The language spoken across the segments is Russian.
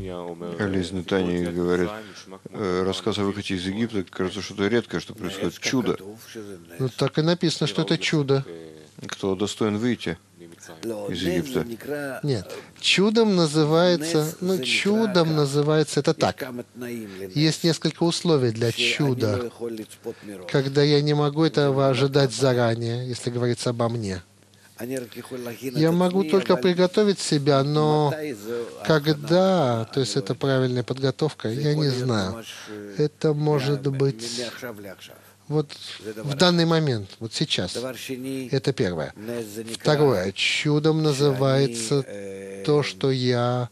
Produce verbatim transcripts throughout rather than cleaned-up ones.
Или из Нетании говорит, э, рассказ о выходе из Египта, кажется, что это редкое, что происходит чудо. Ну, так и написано, что это чудо. Кто достоин выйти из Египта? Нет. Чудом называется, ну, чудом называется это так. Есть несколько условий для чуда, когда я не могу этого ожидать заранее, если говорится обо мне. Я могу только приготовить себя, но когда, то есть это правильная подготовка, я не знаю. Это может быть вот в данный момент, вот сейчас. Это первое. Второе. Чудом называется то, что я,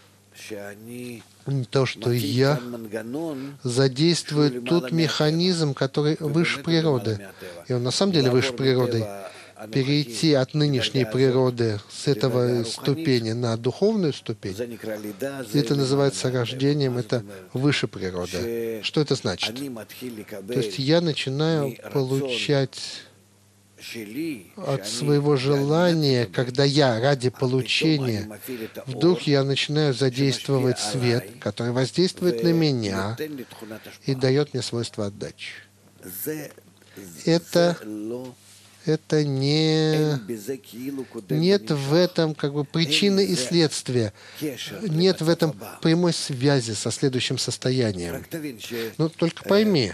то, что я задействую тот механизм, который выше природы. И он на самом деле выше природы. Перейти от нынешней природы с этого ступени на духовную ступень, это называется рождением, это выше природы. Что это значит? То есть я начинаю получать от своего желания, когда я ради получения, вдруг я начинаю задействовать свет, который воздействует на меня и дает мне свойство отдачи. Это Это не... Нет в этом как бы причины и следствия. Нет в этом прямой связи со следующим состоянием. Но только пойми,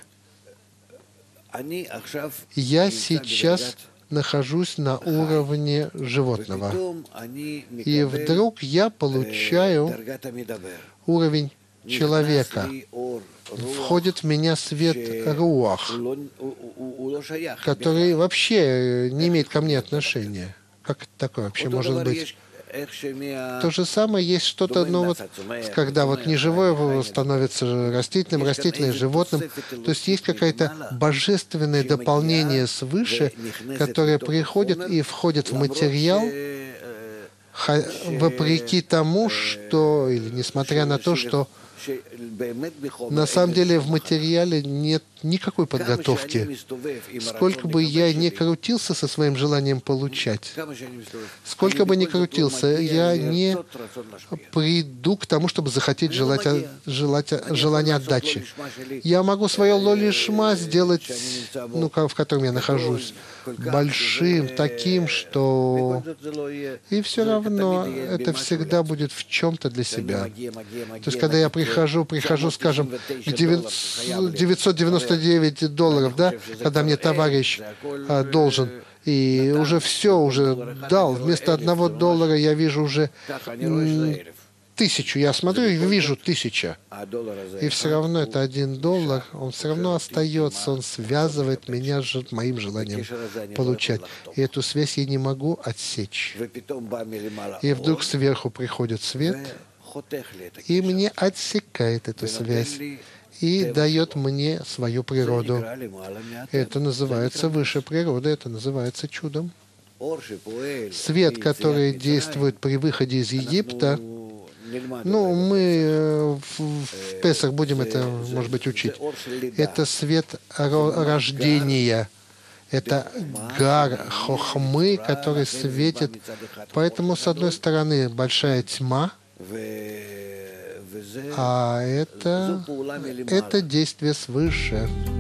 я сейчас нахожусь на уровне животного. И вдруг я получаю уровень человека. Входит в меня свет руах, который вообще не имеет ко мне отношения. Как это такое вообще может быть? То же самое есть что-то, ну вот, когда вот неживое становится растительным, растительное животным. То есть есть какое-то божественное дополнение свыше, которое приходит и входит в материал, вопреки тому, что, или несмотря на то, что на самом деле в материале нет никакой подготовки. Сколько бы я ни крутился со своим желанием получать, сколько бы ни крутился, я не приду к тому, чтобы захотеть желать, желать, желание отдачи. Я могу свое лолишма сделать, ну, в котором я нахожусь, большим, таким, что... И все равно это всегда будет в чем-то для себя. То есть, когда я прихожу, прихожу, скажем, к девятьсот девяносто девять долларов, да, когда мне товарищ а, должен, и уже все, уже дал, вместо одного доллара я вижу уже м, тысячу, я смотрю и вижу тысяча. И все равно это один доллар, он все равно остается, он связывает меня с моим желанием получать. И эту связь я не могу отсечь. И вдруг сверху приходит свет, и мне отсекает эту связь и дает мне свою природу. Это называется выше природы, это называется чудом. Свет, который действует при выходе из Египта, ну, мы в Песах будем это, может быть, учить. Это свет рождения. Это гар хохмы, который светит. Поэтому, с одной стороны, большая тьма, а это, это действие свыше.